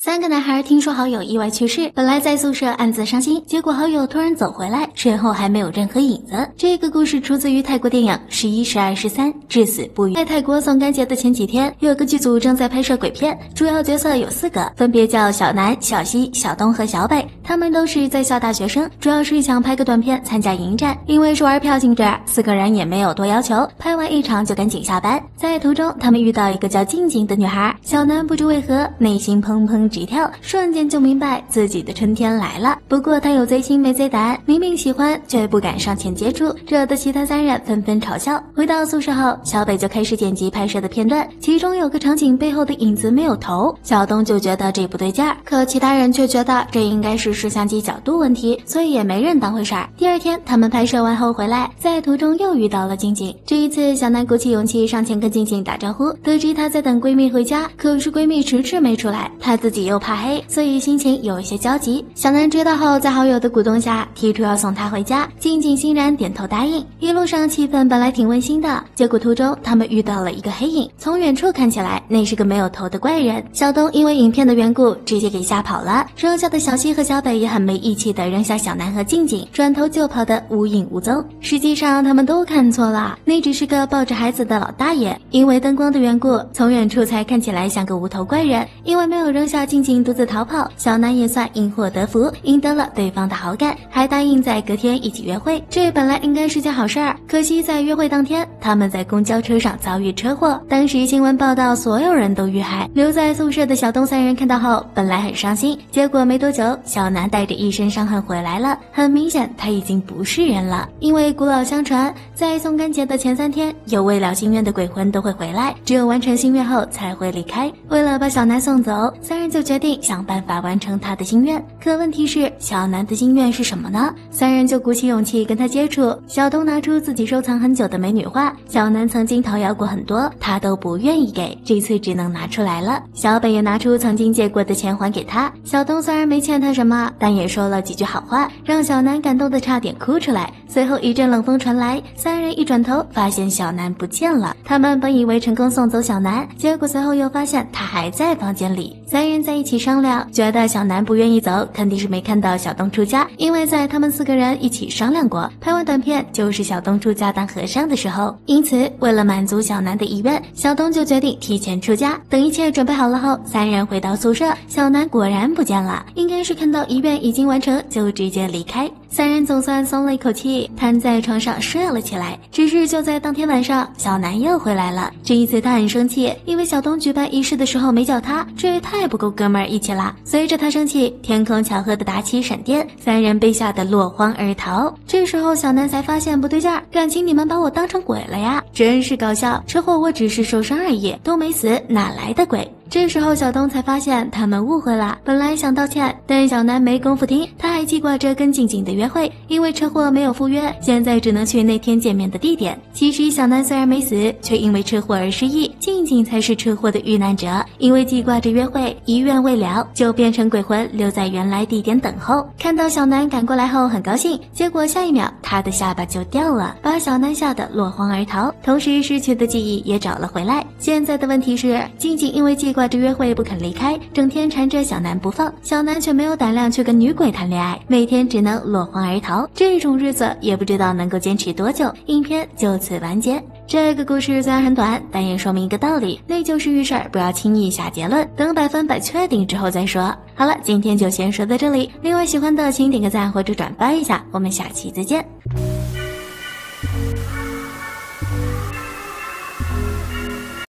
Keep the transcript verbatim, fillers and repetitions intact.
三个男孩听说好友意外去世，本来在宿舍暗自伤心，结果好友突然走回来，身后还没有任何影子。这个故事出自于泰国电影《十一、十二、十三至死不渝》。在泰国送干节的前几天，有个剧组正在拍摄鬼片，主要角色有四个，分别叫小南、小西、小东和小北，他们都是在校大学生，主要是想拍个短片参加影展。因为是玩票性质，四个人也没有多要求，拍完一场就赶紧下班。在途中，他们遇到一个叫静静的女孩，小南不知为何内心砰砰直跳，瞬间就明白自己的春天来了。不过他有贼心没贼胆，明明喜欢却不敢上前接触，惹得其他三人纷纷嘲笑。回到宿舍后，小北就开始剪辑拍摄的片段，其中有个场景背后的影子没有头，小东就觉得这不对劲儿，可其他人却觉得这应该是摄像机角度问题，所以也没人当回事儿。第二天他们拍摄完后回来，在途中又遇到了静静，这一次小南鼓起勇气上前跟静静打招呼，得知她在等闺蜜回家，可是闺蜜迟迟没出来，她自己又怕黑，所以心情有一些焦急。小南知道后，在好友的鼓动下提出要送她回家，静静欣然点头答应。一路上气氛本来挺温馨的，结果途中他们遇到了一个黑影，从远处看起来那是个没有头的怪人。小东因为影片的缘故直接给吓跑了，剩下的小西和小北也很没义气的扔下小南和静静，转头就跑得无影无踪。实际上他们都看错了，那只是个抱着孩子的老大爷，因为灯光的缘故，从远处才看起来像个无头怪人。因为没有扔下静静独自逃跑，小南也算因祸得福，赢得了对方的好感，还答应在隔天一起约会。这本来应该是件好事儿，可惜在约会当天，他们在公交车上遭遇车祸，当时新闻报道所有人都遇害。留在宿舍的小东三人看到后本来很伤心，结果没多久小南带着一身伤痕回来了，很明显他已经不是人了。因为古老相传，在送干节的前三天，有未了心愿的鬼魂都会回来，只有完成心愿后才会离开。为了把小南送走，三人就决定想办法完成他的心愿。可问题是，小南的心愿是什么呢？三人就鼓起勇气跟他接触。小东拿出自己收藏很久的美女画，小南曾经讨要过很多，他都不愿意给，这次只能拿出来了。小北也拿出曾经借过的钱还给他。小东虽然没欠他什么，但也说了几句好话，让小南感动的差点哭出来。随后一阵冷风传来，三人一转头发现小南不见了。他们本以为成功送走小南，结果随后又发现他还在房间里。三人在一起商量，觉得小南不愿意走，肯定是没看到小东出家，因为在他们四个人一起商量过，拍完短片就是小东出家当和尚的时候。因此为了满足小南的意愿，小东就决定提前出家。等一切准备好了后，三人回到宿舍，小南果然不见了，应该是看到遗愿已经完成就直接离开。三人总算松了一口气，瘫在床上睡了起来。只是就在当天晚上，小南又回来了。这一次他很生气，因为小东举办仪式的时候没叫他，这也太不够哥们儿义气了。随着他生气，天空巧合的打起闪电，三人被吓得落荒而逃。这时候小南才发现不对劲儿，感情你们把我当成鬼了呀，真是搞笑。车祸我只是受伤而已，都没死，哪来的鬼？这时候小东才发现他们误会了，本来想道歉，但小南没工夫听，他还记挂着跟静静的约会，因为车祸没有赴约，现在只能去那天见面的地点。其实小南虽然没死，却因为车祸而失忆，静静才是车祸的遇难者，因为记挂着约会，遗愿未了，就变成鬼魂留在原来地点等候。看到小南赶过来后很高兴，结果下一秒他的下巴就掉了，把小南吓得落荒而逃，同时失去的记忆也找了回来。现在的问题是，静静因为记挂着约会不肯离开，整天缠着小南不放，小南却没有胆量去跟女鬼谈恋爱，每天只能落荒而逃，这种日子也不知道能够坚持多久。影片就此完结。这个故事虽然很短，但也说明一个道理，那就是遇事儿不要轻易下结论，等百分百确定之后再说。好了，今天就先说到这里，另外喜欢的请点个赞或者转发一下，我们下期再见。